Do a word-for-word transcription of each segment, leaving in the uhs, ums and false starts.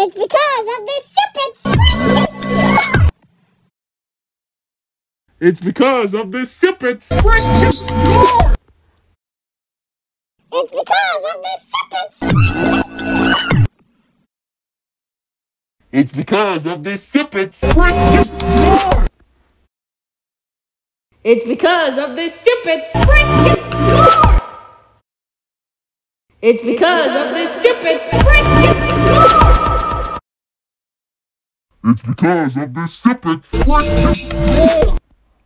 It's because of this stupid. It's because of this stupid freaking war! It's because of this stupid. It's because of this stupid freaking war! It's because of this stupid freaking war! It's because of this stupid freaking war! It's because of this stupid freaking war!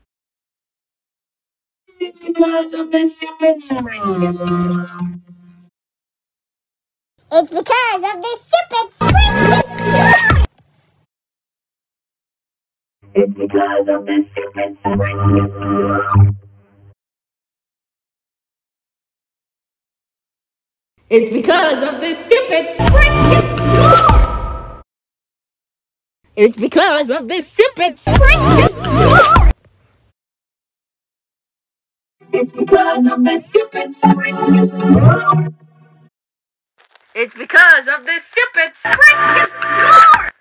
It's because of this stupid freaking war! It's because of this stupid freaking war! It's because of this stupid freaking war! It's because of this stupid freaking war! It's because of this stupid freaking war! It's because of this stupid freaking war! It's because of this stupid freaking war!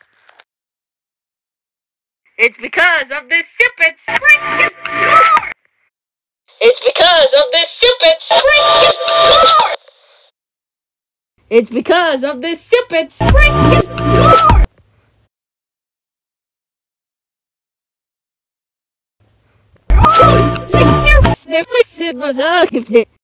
It's because of this stupid freaking war! It's because of this stupid freaking war! It's because of this stupid freaking war! Oh,